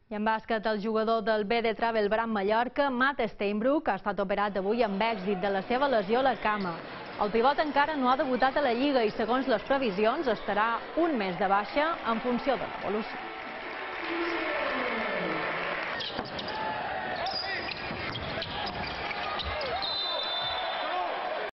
I en bàsquet, el jugador del BD Travel Bran Mallorca, Matt Steinbruch, ha estat operat avui amb èxit de la seva lesió a la cama. El pivot encara no ha debutat a la Lliga i, segons les previsions, estarà un mes de baixa en funció de l'evolució.